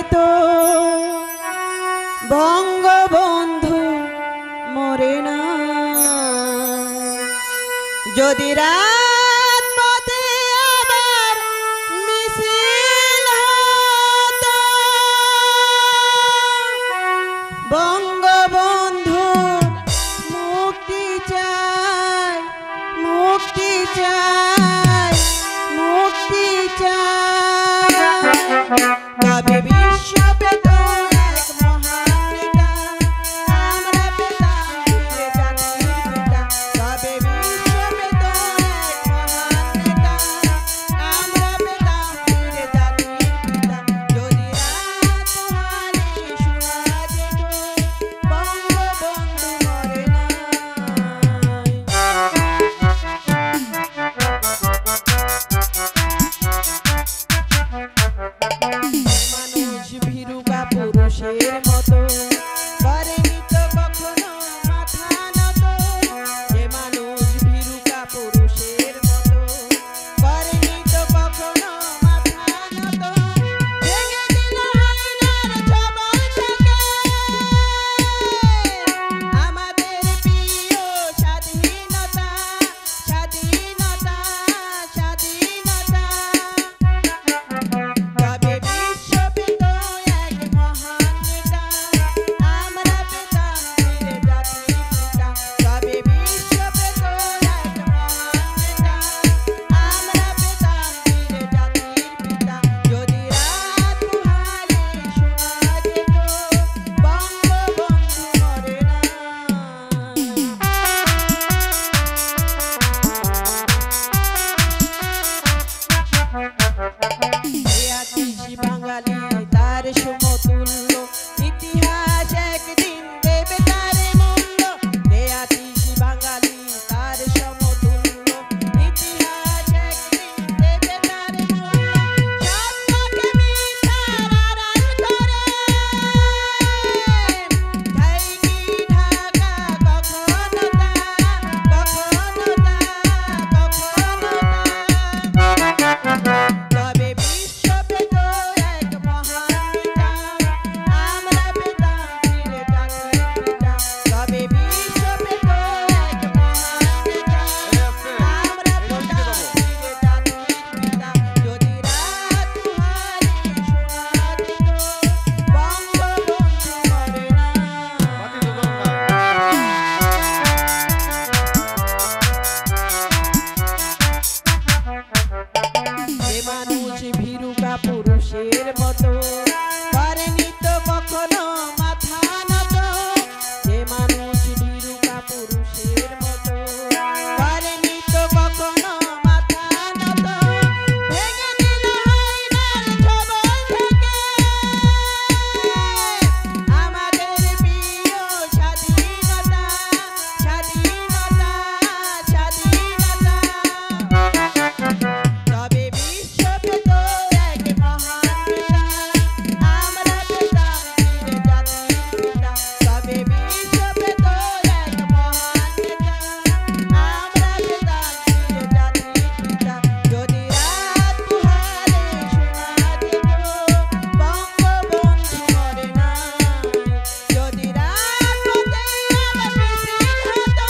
তো বঙ্গবন্ধু মরে না। যদি রাত পথে আবার মিছিল হতো, বঙ্গবন্ধু মুক্তি চাই, মুক্তি চাই, মুক্তি চাই। তবে বিশ্ব পেত এক মহান নেতা, আমরা পেতাম বীর জাতির পিতা। তবে বিশ্ব পেত এক মহান নেতা, আমরা পেতাম বীর জাতির পিতা। যদি রাত পোহালে শোনা যেত, বঙ্গবন্ধু মরে নাই। মানুষ ভীরু বা পুরুষের মতো করেনি তো কখনো মাথা নত। যে মানুষ ভীরু বা পুরুষের মতো করেনি তো কখনো মাথা নত। ভেঙে দিল হায়নার ছবল থেকে আমাদের প্রিয় স্বাধীনতা, স্বাধীনতা, স্বাধীনতা। তবে বিশ্ব পেত এক মহান নেতা, আমরা পেতাম বীর জাতির পিতা। তবে বিশ্ব পেত এক মহান নেতা, আমরা পেতাম বীর জাতির পিতা। যদি রাত পোহালে শোনা যেত, বঙ্গবন্ধু মরে নাই। বাঙালি তার সমতুল্য, ইতিহাস একদিন দেবে তার মূল্য। বাঙালি তার সমতুল্য, ইতিহাস একদিন দেবে তার মূল্য। সত্যকে মিথ্যার আড়াল করে যায়নি ঢাকা কখনো তা, কখনো তা, কখনো তা। তবে বিশ্ব পেত এক মহান নেতা, আমরা পেতাম বীর জাতির পিতা। তবে বিশ্ব পেত এক মহান নেতা, আমরা পেতাম বীর জাতির পিতা। যদি রাত পোহালে শোনা যেত, বঙ্গবন্ধু মরে নাই। যে মানুষ ভীরু বা পুরুষের মতো করেনি তো কখনো মাথা নত। যে মানুষ ভীরু বা পুরুষের মতো করেনি তো কখনো মাথা নত। ভেঙে দিল হায়নার ছবল থেকে আমাদের প্রিয় স্বাধীনতা, স্বাধীনতা, স্বাধীনতা। তবে বিশ্ব পেত এক মহান নেতা, আমরা পেতাম বীর জাতির পিতা। তবে বিশ্ব পেত এক মহান নেতা, আমরা পেতাম বীর জাতির পিতা। যদি রাত পোহালে শোনা যেত, বঙ্গবন্ধু মরে নাই। যদি রাত পথে আবার মিছিল হতো,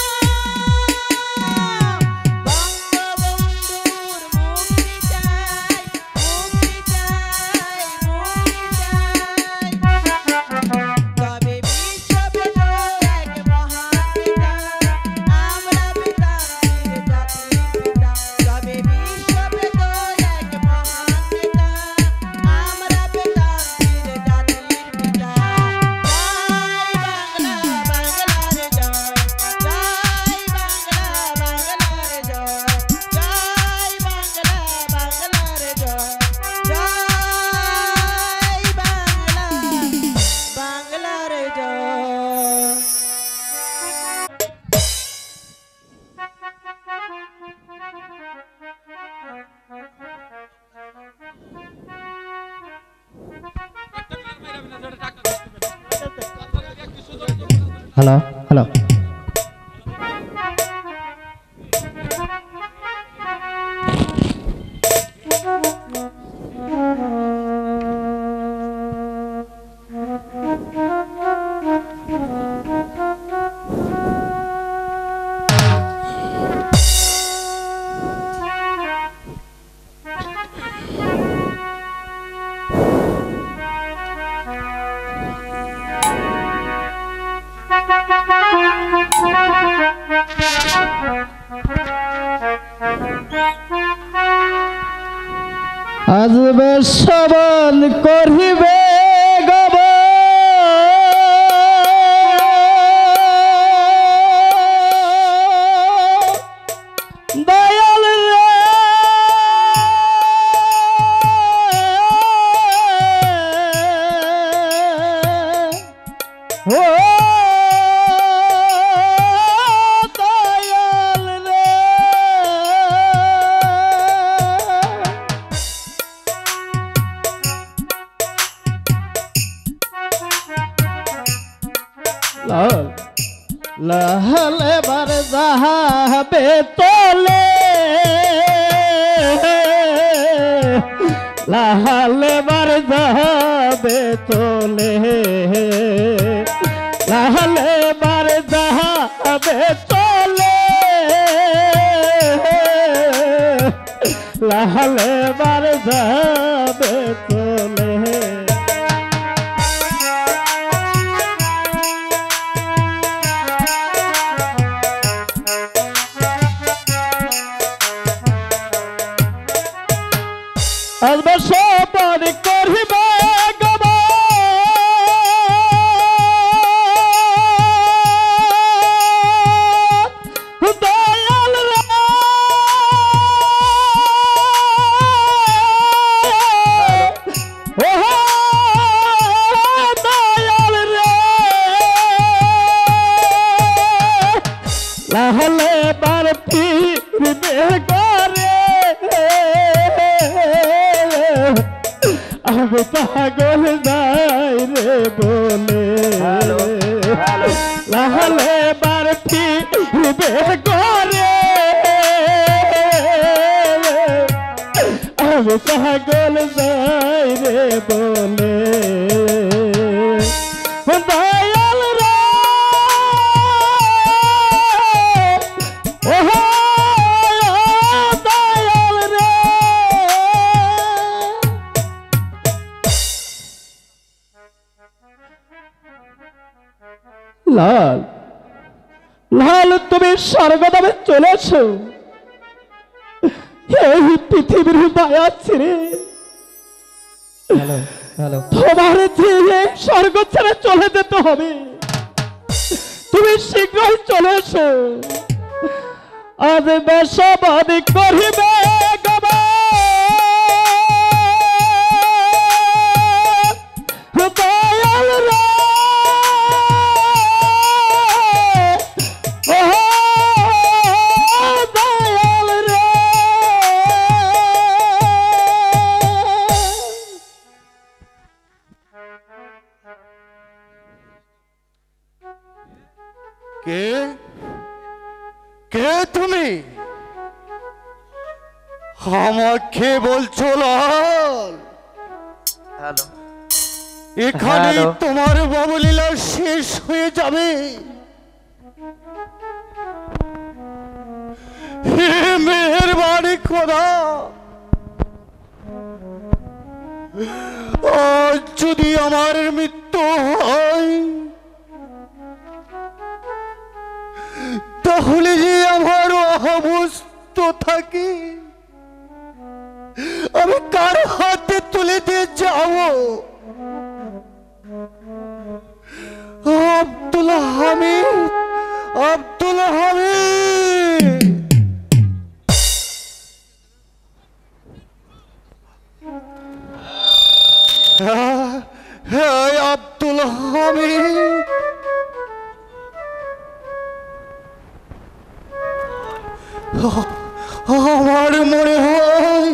বঙ্গবন্ধুর মুক্তি চাই, মুক্তি চাই, মুক্তি চাই। তবে বিশ্ব পেত এক মহান নেতা, আমরা পেতাম বীর জাতির পিতা। তবে বিশ্ব পেত এক মহান নেতা, আমরা পেতাম বীর জাতির পিতা। জয় বাংলা, বাংলার জয়, জয় বাংলা, বাংলার জয়, জয় বাংলা, বাংলার জয়, জয় বাংলা, বাংলার জয়। হ্যালো হ্যালো আজবে শ্রবণ করিবে গব দয়াল রে ও দয়াল রে লহলে বার যাবে তোলে লহলে বার যাবে তোলে লহলে বার যাবে তোলে লহলে বার যাবে তোলে আজবে শ্রবণ করিবে গব দয়াল রে ও দয়াল রে লাহলে বার ফিরবে করে আমি পাগল যাই রে বলে লাহলে বার ফিরবে করে আমি পাগল যাই রে বলে দয়াল রে ও দয়াল রে লাল লাল তুমি স্বর্গধামে চলেছ এই পৃথিবীর মায়া ছেড়ে তোমার যে স্বর্গ ছেড়ে চলে যেতে হবে তুমি শীঘ্রই চলে এসো আজ বেশবাদী করিবে গবা দয়াল রে দয়াল রে কে কে তুমি আমাকে বলছো লাল হ্যালো এখানে হ্যালো। তোমার বাবলীলা শেষ হয়ে যাবে হে মেহেরবানি খোদা আজ যদি আমার মৃত্যু হয় তাহলে যে আমার অবস্থ থাকে আমি কার হাতে তুলে দিয়ে যাব আব্দুল হামিদ আব্দুল হামিদ হ্যাঁ আব্দুল হামিদ আমার মনে হয়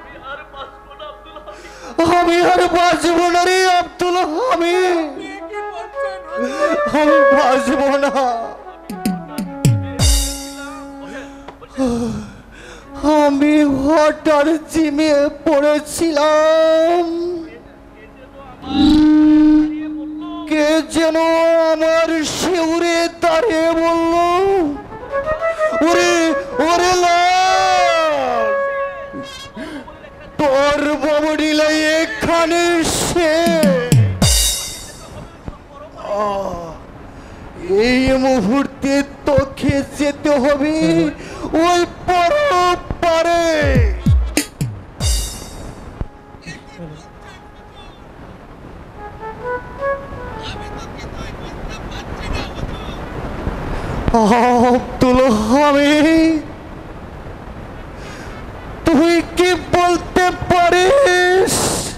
আমি আর বাঁচব না রে আব্দুল হামিদ আমি বাঁচব না আমি হঠাৎ জিমে পড়েছিলাম কে যেন আমার শিউরে দাঁড়িয়ে বলল ওরে ওরে লাল তোর বাবুডিলা এখানে সে এই মুহূর্তে তোকে যেতে হবে ওই পারে। আব্দুল হামিদ, তুই কি বলতে পারিস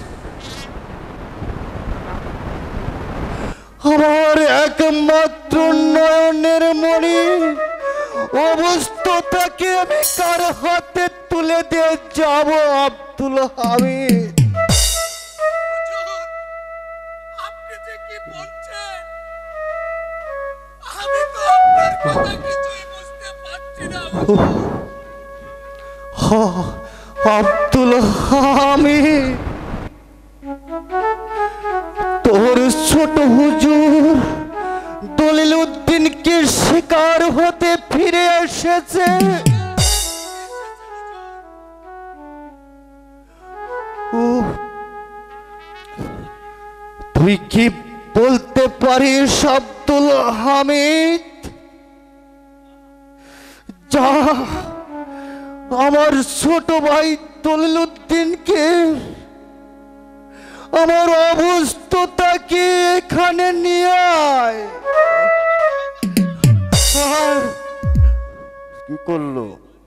আমার একমাত্র নয়নের মণি অবস্থাটাকে আমি কার হাতে তুলে দিয়ে যাব? আব্দুল হামিদ, আপনি যে কি বলছেন আমি তো আপনার কথা কিছুই বুঝতে পারছি না। আব্দুল হামিদ, তোর ছোট হুজুর দলিল উদ্দিনকে শিকার হতে ফিরে এসেছে। তুই কি বলতে পারিস আব্দুল হামিদ? যা আমার ছোট ভাই দলিল উদ্দিনকে আমার অবস্থাটাকে এখানে নিয়ে আয়। কি করলো?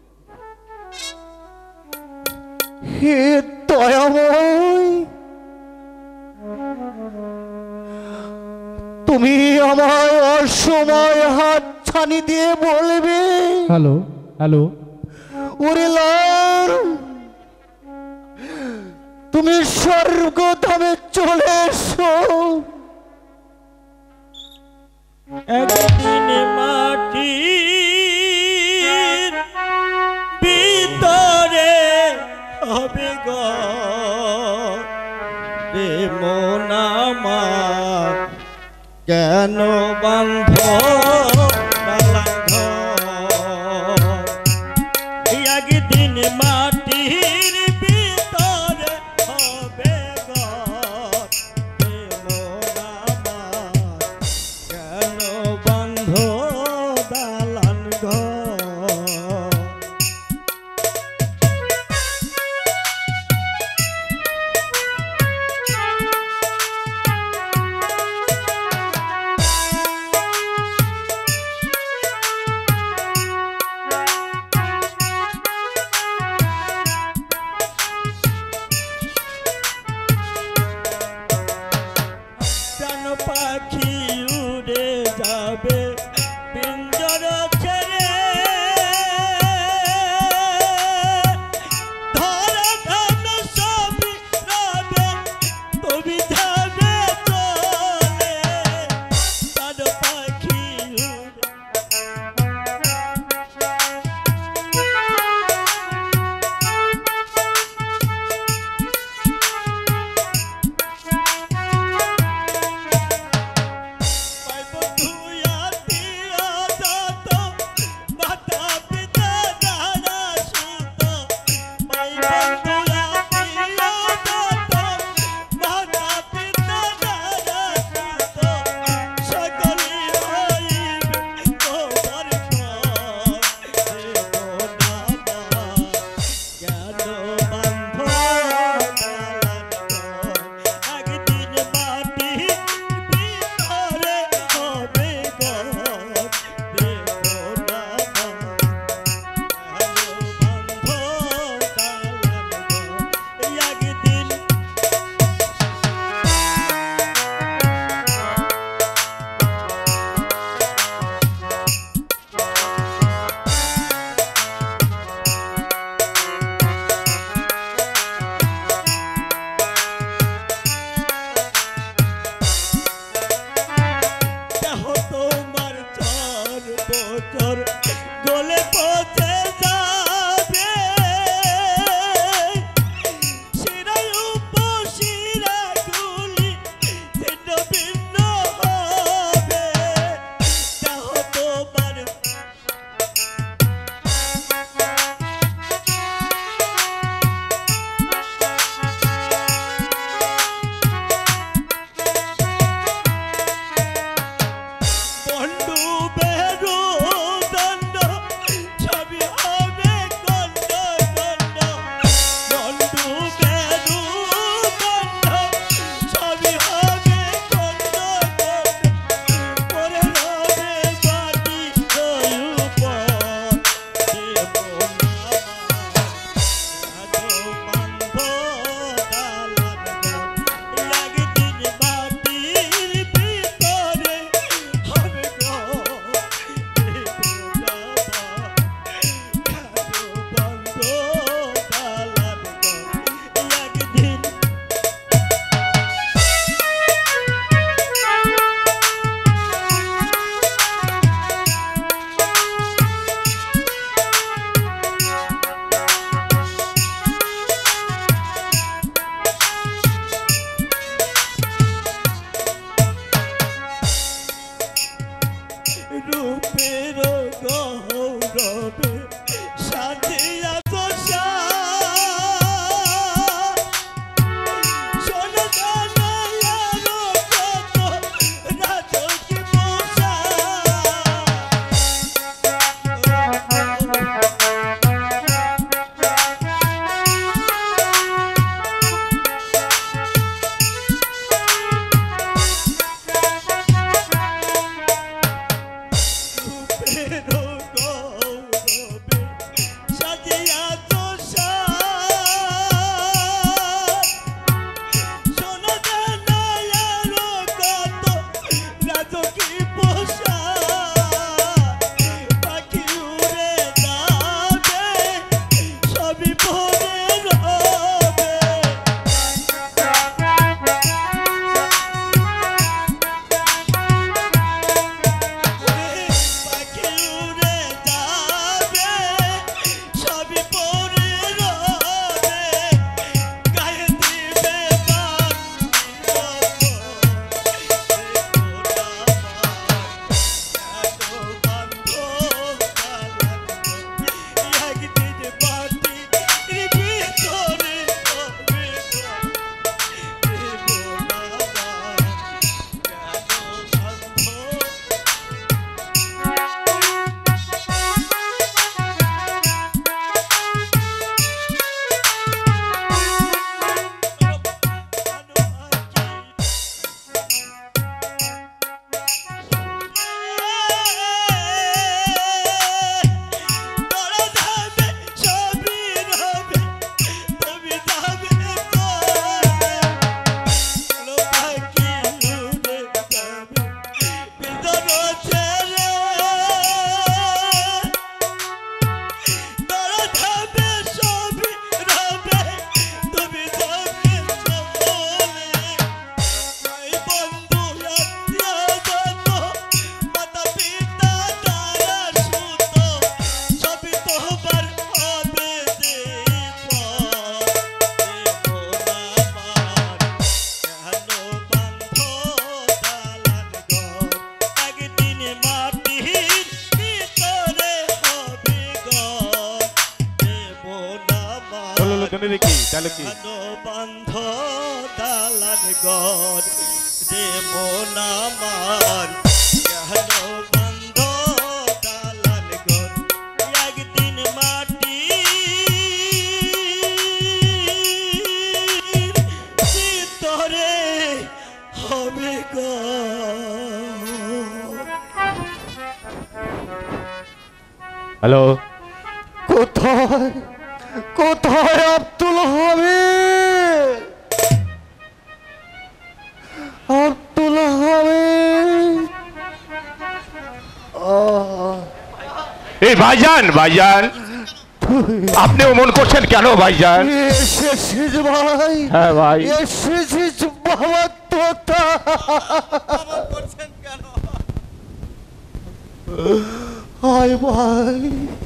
হে দয়াময়, তুমি আমার অসময় হাত ছানি দিয়ে বলবে, হ্যালো হ্যালো, ওরে লাল, তুমি স্বর্গধামে চলে এসো। একদিন মাটির ভিতরে হবে ঘর, রে মন আমার কেন বান্ধ দালান ঘর? একদিন মাটির ভিতরে হবে ঘর, রে মন আমার কেন বান্ধ দালান ঘর? প্রাণ পাখি উড়ে যাবে পিঞ্জর ছেড়ে, ধরা ধান সবই রবে তুমি যাবে চলে। প্রাণ পাখি উড়ে পাইব তুই আতিয়া যত, মাতা পিতা যারা সুত। পাইব তুই আতিয়া যত, মাতা পিতা যারা সুত। সকলে হইবে তোমার ঘর, রে মন আমার কেন বান্ধ দালান ঘর? একদিন মাটি ভিতরে হবে ঘর, রে মন আমার কেন বান্ধ দালান ঘর? একদিন দেহ তোমার চর বছর গলে পচে যাবে, শিরায় উপশিরা গুলি ছিন্ন ভিন্ন হবে। দেহ তোমার বন্ধু রূপের গৌরবে সাজিয়া তো সোনা দানায়ারো কত রাজকি পোষা বন্ধ দালান ঘর দেব নামার বন্ধ দালান ঘর একদিন মাটি ভিতরে হবে গো। হ্যালো, কোথায় কোথায় আব্দুল হামিদ? আব্দুল হামিদ, এই ভাইজান ভাইজান, আপনি অমন করছেন কেন ভাইজান? এসেছিস ভাই? হ্যাঁ ভাই এসেছিস বাবা তোতা? আয় ভাই,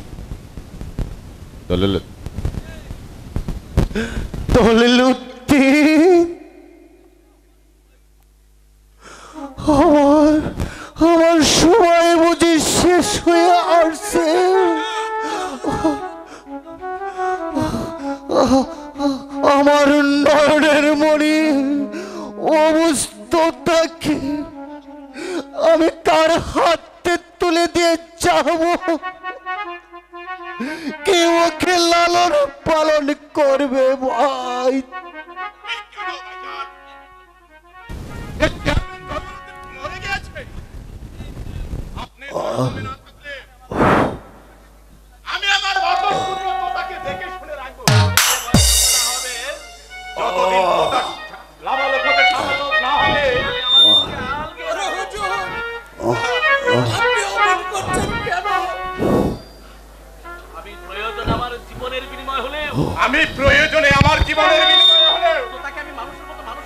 দলিলুদ্দিন, আমার সময় বুঝি শেষ হয়ে আসছে। আমার নয়নের মণি অবস্থাটাকে আমি কার হাতে তুলে দিয়ে যাব? কে ওকে লালন পালন করবে ভাই? আমি আমার তাকে দেখে শুনে রাখবো। লাভালোক হতে সামালোক না হলে আমি প্রয়োজনে আমার জীবনের বিনিময় হলে তোতাকে আমি মানুষের মতো মানুষ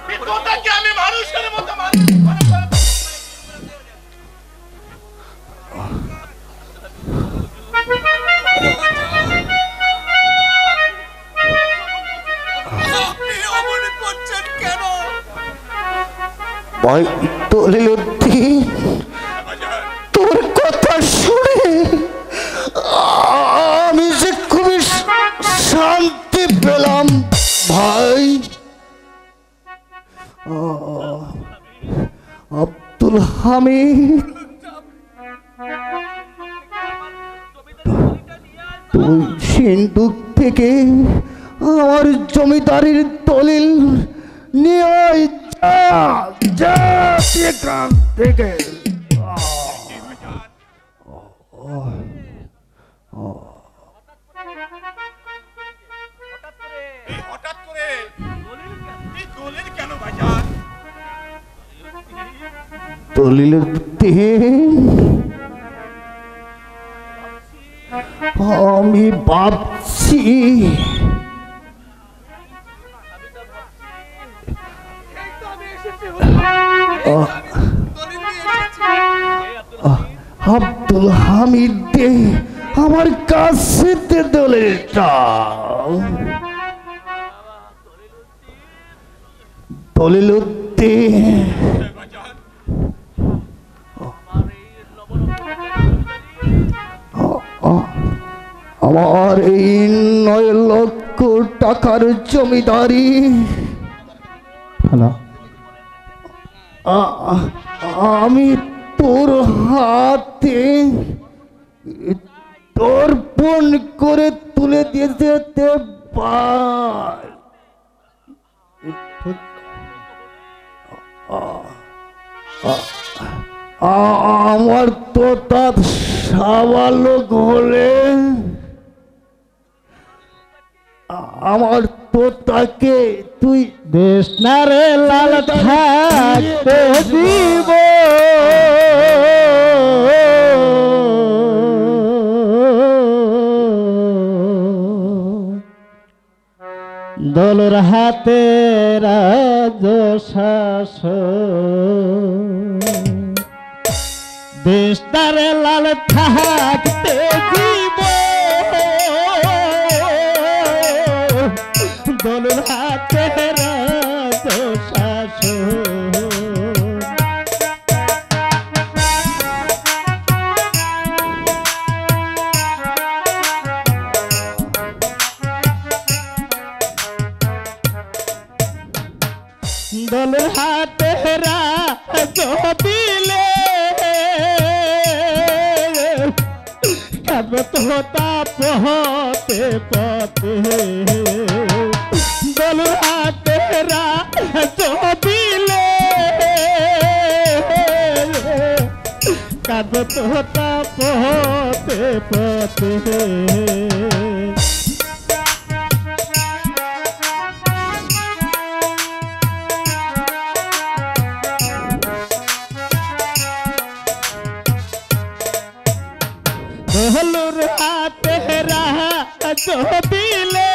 ভাই দলিলুদ্দিন, তোর কথা আমি তুই সিন্ধুক থেকে আমার জমিদারির দলিল নিয়ে আয়, যা এখান থেকে। হঠাৎ করে এই দলিল কেন ভাইজান? দলিলের আমি ভাবছি আব্দুল হামিদ দে আমার কাছে দলিলটা। দলিলুদ্দিন আমার এই 9 লক্ষ টাকার জমিদারি আমি তোর হাতে তর্পণ করে তুলে দিয়ে যেতে পার। আমার তো তার সাবালক হলে আমার তো তাকে তুই দেশ না রে লাল থাকতে দিব, দলর হাতে রাজ শাসন। দেশ না রে লাল থাকতে দিব, দলর হাতে রাজ শাসন। দলর হাতে রাজ দিলে কবে তো তাপ হতে পথে, দলর হাতে রাজ দিলে কবে তো তাপ হতে পথে। দলর হাতে রাজ দিলে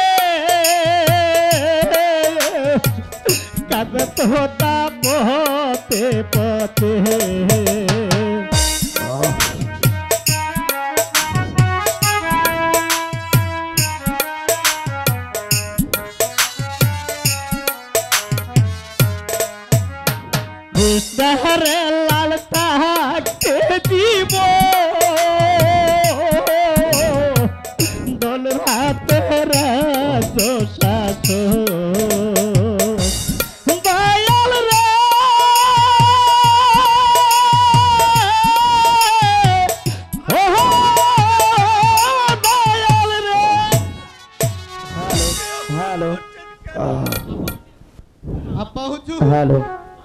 কবে তো তাপ হতে পথে। শহরে লাল থাকতে দিব, দলর হাতে রাজ শাসন। দয়াল রে ও দয়াল রে। হ্যালো আব্বা হুজুর, হ্যালো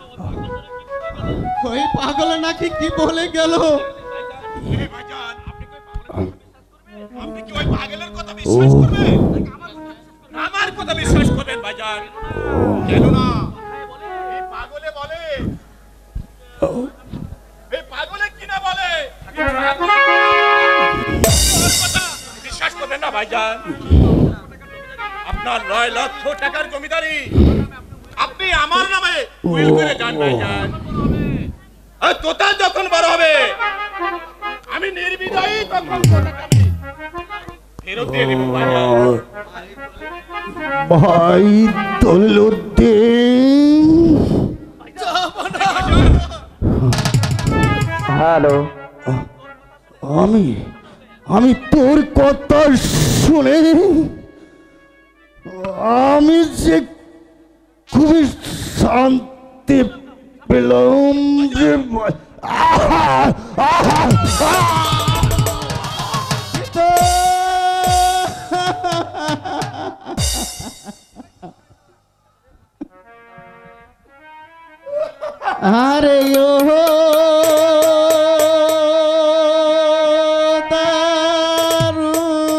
ওই পাগল নাকি কি বলে গেল? এই ভাইজান, আপনি কি ওই পাগলের কথা বিশ্বাস করবেন? আমার কথা বিশ্বাস করবেন ভাইজান? কেন না, এই পাগলে বলে, এই পাগলে কি না বলে, কথা বিশ্বাস করবেন না ভাইজান? আপনার 9 লক্ষ টাকার জমিদারি আপনি আমার নামে উইল করে যান ভাইজান। আর তোতাল যখন বড় হবে আমি নির্বিধায়ী তখন টাকা আমি ফেরত দিয়ে দেব ভাইজান। ভাই দলিলুদ্দিন। হ্যালো আমি তোর কথা শুনে আমি যে খুবই শান্তি পেলাম রে ভাই। আরে ও দারু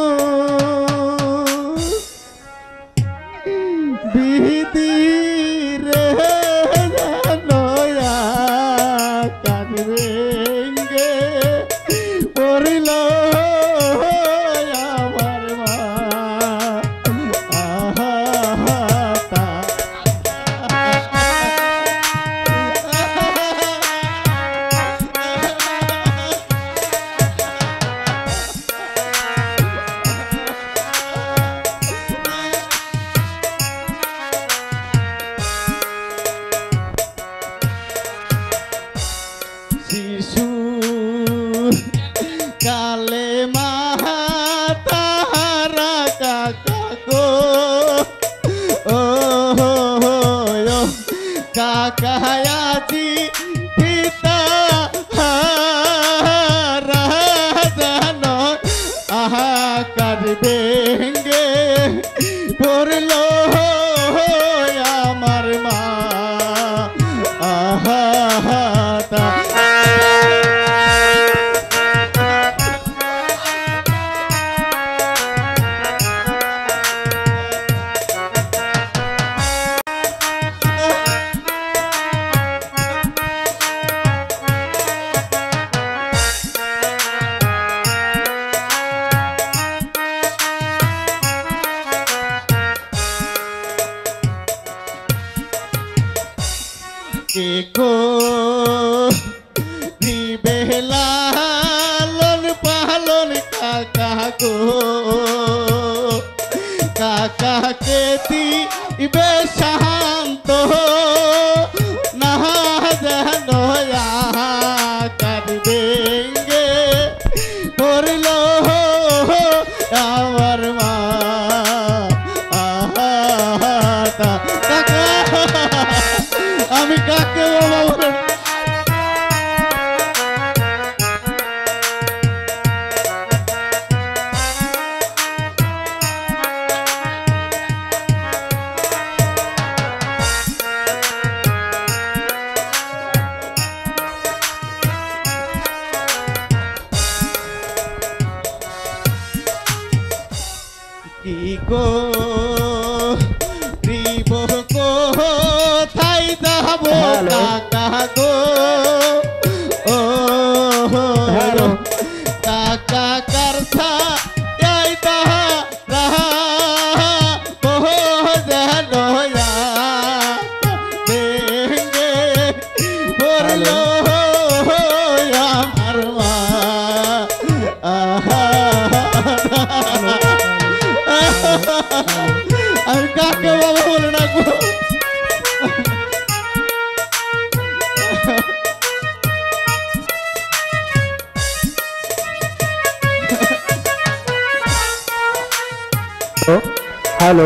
বিধি রে নয়া কানরেঙ্গে পড়ল আমার মা আহা শিশু কালে মাতারা কাকা গো ও কাকা আজি পিতা রাজন আহা করবে গে পড়ল আমার মা আহা কে গো লালন পালন কাকা গো কাকা কে দিবে শান্ত না যেন করবে গে পড়ল আমার মা আমি কাকে বাবা কি গো রিব গো থাই যাব কাকা গো ও কাকা করথা এই দহা রহা বহু জনয়া দেঙ্গে পড়ল আমার মা আহা আর কাকে বাবা বলে না গো হ্যালো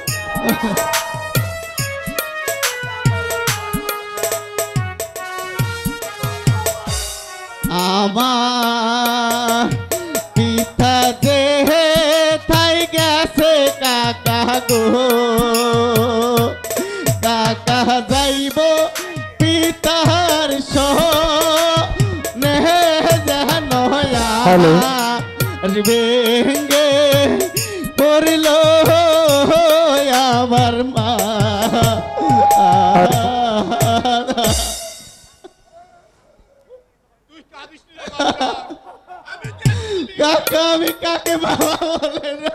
আমার পিতা যে থাই গেছে কাকা গো কাকা যাইব পিতার সহ নেহে যেন হ্যালো। ভেঙ্গে পড়ল আমার মা তুই কাঁদিস নি রে বাবা। আমি দেখছি। কাকা আমি কাকে বাবা বলে না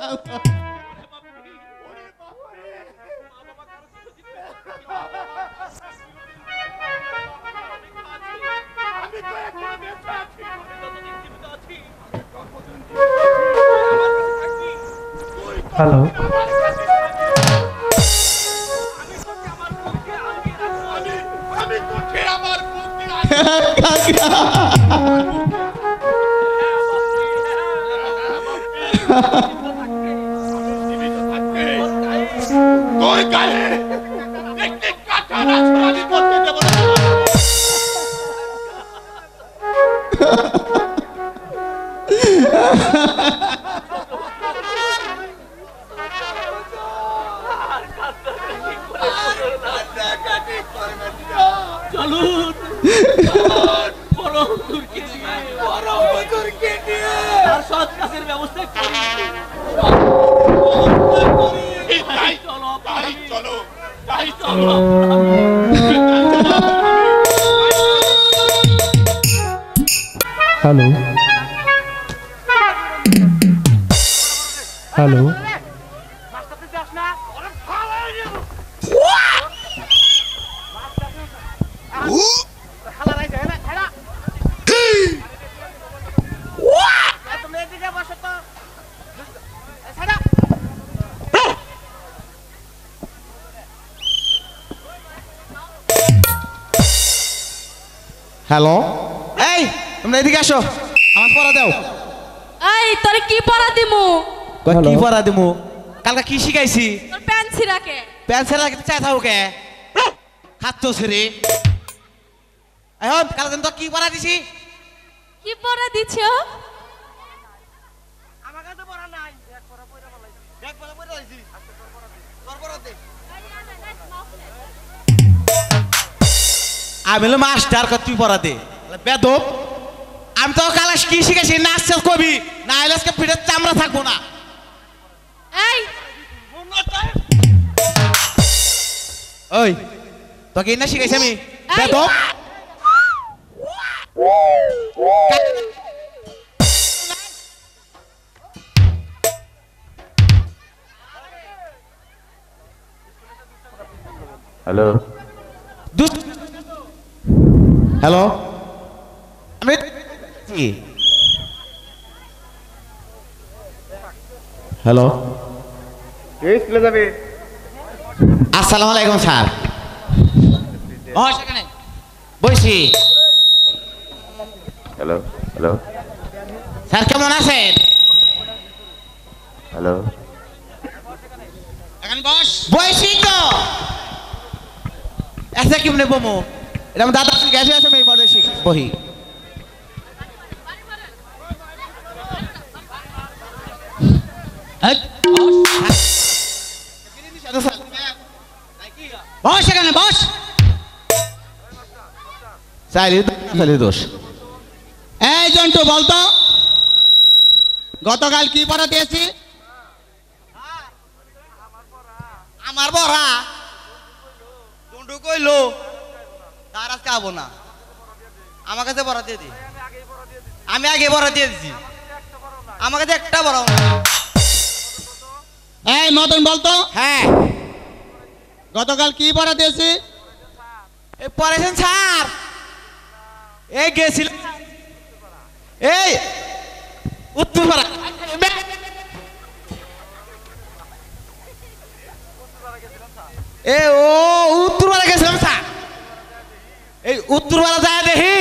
আমি তো এখনো বেঁচে আছি। হ্যালো আমি তোকে আমার পক্ষে কাকা তোর গায়ে একটি কাঁটা রাজবাড়ি করতে দেব না। সৎ কাজের ব্যবস্থা করি তাই চলো তাই চলো তাই চলো হ্যালো হ্যালো হ্যালো এই তোমরা এদিকে আসো আমার পড়া দাও এই তোর কি পড়া দিমু কি পড়া দিমু কালকে কি শিখাইছি তোর প্যান্ট ছিড়াকে পেন্সিল রাখতে চাই থাকো কে খাচ্ছ রে এখন কালকে তো কি পড়া দিছি কি পড়া দিছো আমার কাছে পড়া নাই ব্যাগ পড়া পড়া দিছি তোর পড়া দে আমি হলো মাস্টার কত তুই পড়া দে বেদব আমি তো কালাস কি শিখেছি নাচ কবি না হলে আজকে পিঠের চামড়া থাকবো না এই ওই তোকে না শিখাইছি আমি বেদব হ্যালো হ্যালো আমি হ্যালো স্কুলে যাবে আসসালামু আলাইকুম স্যার সেখানে বসি হ্যালো হ্যালো স্যার কেমন আছেন হ্যালো এখন বসি তো এসে কি মনে বমো এটা আমার দাদা গেছে আছে আমি মনে বহি বস সেখানে বস চাইলে দোষ এই জন্টু বলতো গতকাল কি পড়া দিয়েছি আমার বড়া টুন্টু কইলো তার আজকে আবো না আমার কাছে বড়া দিয়ে দি আমি আগে বড়া দিয়ে দিছি আমার কাছে একটা বড়াও না এই মদন বলতো হ্যাঁ গতকাল কি পড়া দিয়েছি এই পড়েছেন স্যার এই গেছিল এই উত্তরপাড়া এ ও উত্তরপাড়া গেছিলাম স্যার এই উত্তরপাড়া যায় দেখি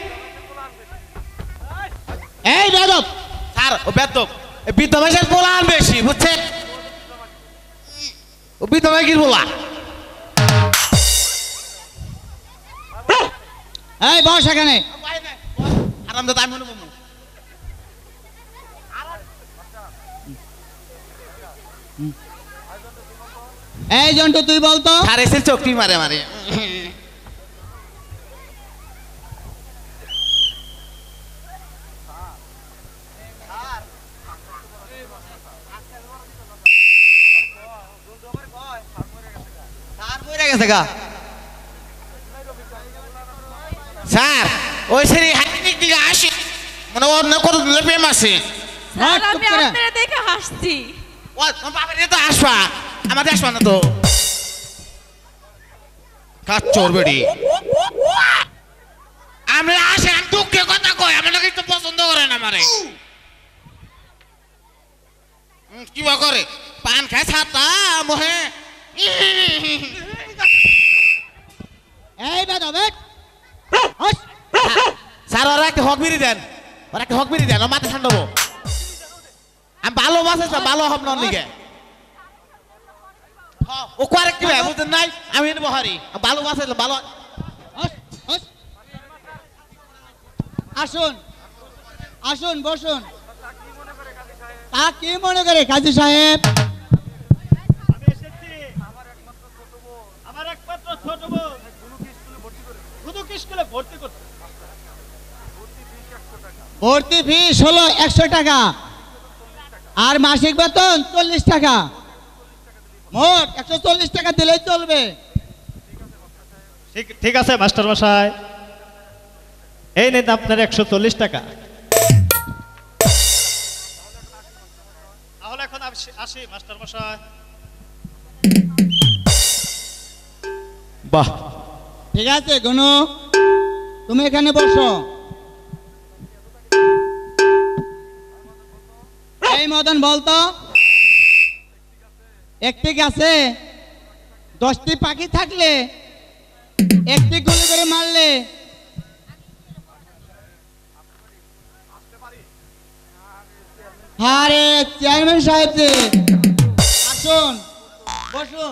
এই বেদব স্যার ও বেদব এই বিধবাসের পোলান বেশি বুঝছেন ও বিধবা কি বলা এই বস এখানে আরাম দাদা আমি মনে বলবো এই জন্টু তুই বলতো স্যার এসে চোখটি মারে মারে স্যার ওই সেরি হাইনিক দিকে আসি মানে অন্য কত দূরে প্রেম আছে স্যার আমি আপনারা দেখে হাসছি ও তোমার বাবার তো আসবা আমাদের আসবা না তো কাচ্চোর বেড়ি আমরা আসে আমি দুঃখে কথা কই আমরা কিন্তু পছন্দ করে না আমারে কি বা করে পান খায় ছাতা মোহে এই বেদব স্যার ওরা একটা হক বিড়ি দেন ওরা একটা হক বিড়ি দেন মাথা ঠান্ডা হবো আমি ভালো মাছ আছে ভালো হব না লিগে ও করে কি ভাই বুঝেন নাই আমি এনে বহারি ভালো মাছ আছে ভালো আসুন আসুন বসুন তা কি মনে করে কাজী সাহেব আমার একমাত্র ছোট বোন গুরুকে স্কুলে ভর্তি করতে ভর্তি ফিস হলো 100 টাকা আর মাসিক বেতন 40 টাকা, মোট 140 টাকা দিলেই চলবে। ঠিক আছে মাস্টার মশাই, এই নিন আপনার 140 টাকা। তাহলে এখন আসি মাস্টার মশাই। বাহ, ঠিক আছে গনু, তুমি এখানে বসো। এই মদন বলতো, একটি গাছে 10টি পাখি থাকলে একটি গুলি করে মারলে আরে চেয়ারম্যান সাহেব যে, আসুন বসুন।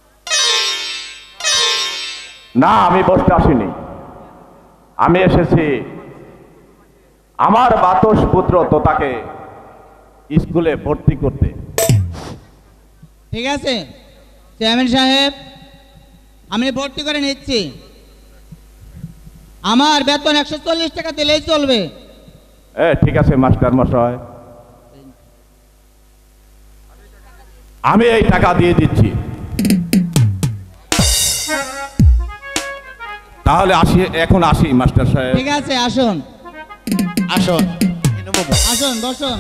না, আমি বসতে আসিনি। আমি এসেছি আমার বাতস পুত্র তোতাকে স্কুলে ভর্তি করতে। ঠিক আছে চেয়ারম্যান সাহেব, আমি ভর্তি করে নিচ্ছি। আমার বেতন 140 টাকা দিলেই চলবে। ঠিক আছে মাস্টার মশাই, আমি এই টাকা দিয়ে দিচ্ছি। তাহলে এখন আসি মাস্টার সাহেব। ঠিক আছে আসুন আসুন আসুন বসুন।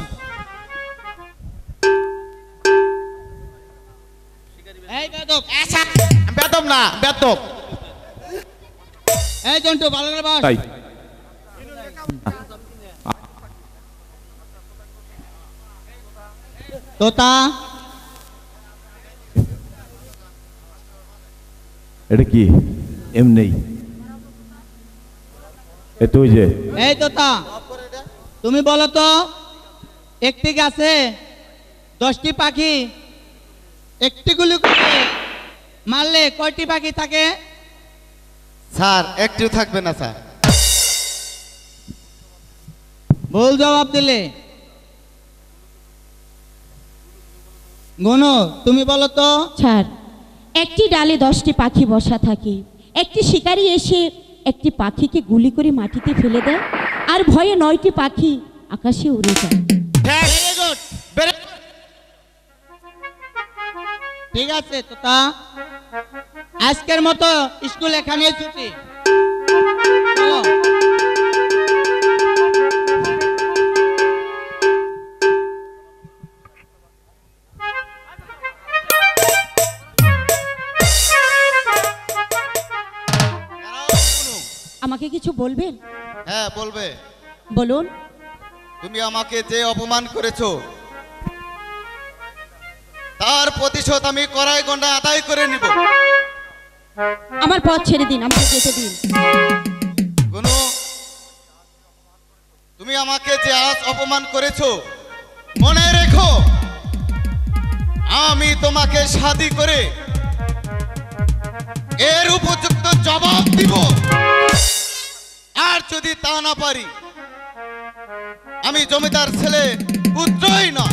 এই বেদব, বেতব না বেতব। এই জন্টু ভালো করে বস। তাই তোতা, এটা কি এমনি? এ তুই যে এই তোতা, তুমি বলো তো, একটি গাছে 10টি পাখি একটি গুলি করে মারলে কয়টি পাখি থাকে? স্যার একটিও থাকবে না স্যার। ভুল জবাব দিলে। গনু, তুমি বলো তো। স্যার, একটি ডালে 10টি পাখি বসা থাকে। একটি শিকারী এসে একটি পাখিকে গুলি করে মাটিতে ফেলে দেয়, আর ভয়ে 9টি পাখি আকাশে উড়ে যায়। ভেরি গুড, ঠিক আছে তোতা, আজকের মতো স্কুল এখানেই ছুটি। চলো। আমাকে কিছু বলবেন? হ্যাঁ বলবে। বলুন। তুমি আমাকে যে অপমান করেছো তার প্রতিশোধ আমি কড়াই গন্ডা আদায় করে নিব। আমার পথ ছেড়ে দিন, আমাকে যেতে দিন। গুনু, তুমি আমাকে যে আজ অপমান করেছো, মনে রেখো আমি তোমাকে শাদি করে এর উপযুক্ত জবাব দিব। আর যদি তা না পারি, আমি জমিদার ছেলে পুত্রই না।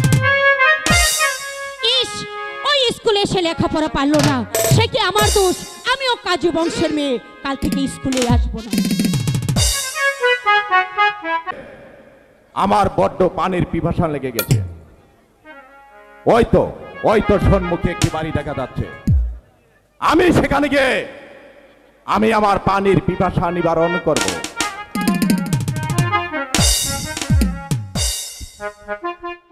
ইস, ওই স্কুলে এসে লেখাপড়া পারলো না, সে কি আমার দোষ? আমিও কাজী বংশের মেয়ে, কাল থেকে স্কুলে আসবো না। আমার বড্ড পানির পিপাসা লেগে গেছে। ওই তো সম্মুখে একটি বাড়ি দেখা যাচ্ছে। আমি সেখানে গিয়ে আমি আমার পানির পিপাসা নিবারণ করব।